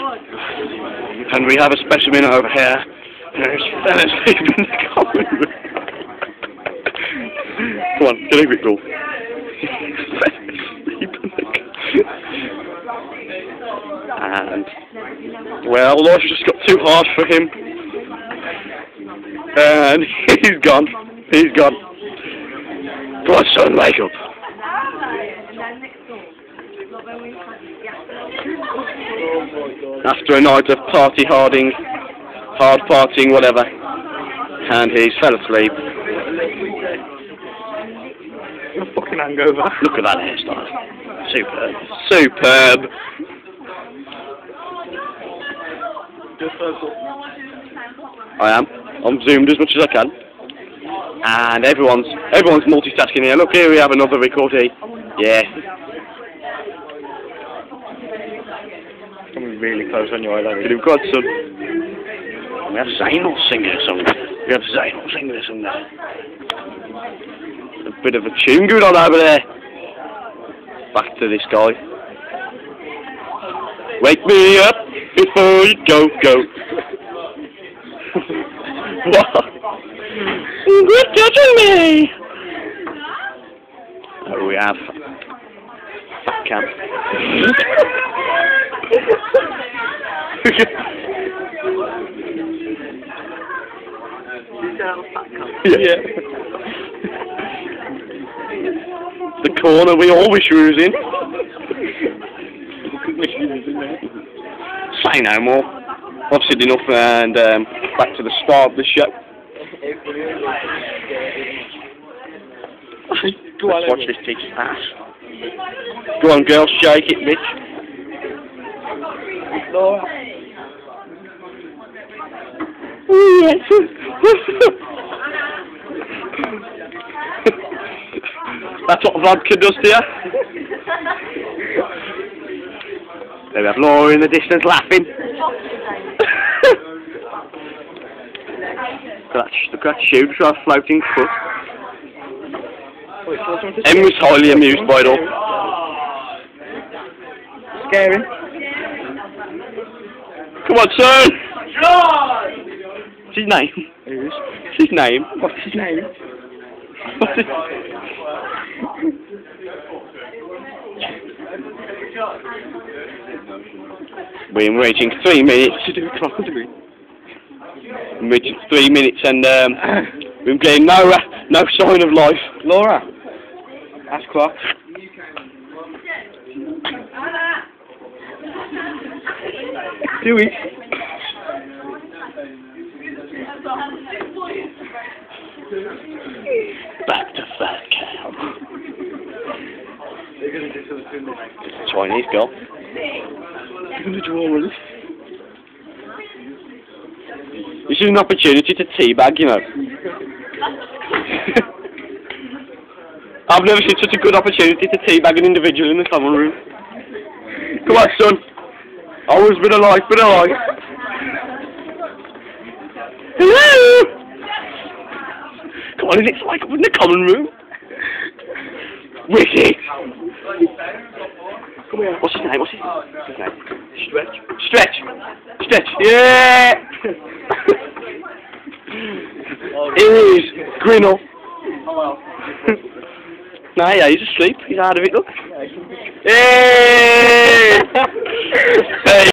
And we have a specimen over here. Who's fell asleep in the common room. Come on, get over it, Goule. And, well, life just got too hard for him. And he's gone. He's gone. Come on, son, wake up. After a night of hard partying, whatever. And he's fell asleep. A fucking hangover. Look at that hairstyle. Superb. Superb. I am. I'm zoomed as much as I can. And everyone's multitasking here. Look, here we have another recordee. Yeah. Coming really close on your eye, Good of God, son. We have Zayn'll sing a song. We have Zayn'll sing a song there. A bit of a tune going on over there. Back to this guy. Wake me up before you go. What? Quit touching me! Oh, we have Fat Camp. Yeah. The corner we all wish we was in. Say no more. I've said enough, and back to the start of the show. Let's watch this teacher's ass. Go on, girl, shake it, bitch. Laura. That's what vodka does to you. There we have Laura in the distance laughing. Look at that shoe, just a floating foot. Em was highly amused by it all. Scary. Come on, son! What's his name? Who's? What's his name? What's his name? What's his... We're waiting 3 minutes. We're waiting 3 minutes and we're getting no sign of life. Laura. Ask clock. Do it. Back to Fat Cow. Chinese girl. You're going to draw us. This is an opportunity to teabag, you know. I've never seen such a good opportunity to teabag an individual in the common room. Come on, son. Always been alive, Hello! Come on, is it like up in the common room? Wicked! Come here. What's his name? Stretch. Yeah! Here he is. Grinnell. Nah, yeah, he's asleep. He's out of it, look. Hey! Hey!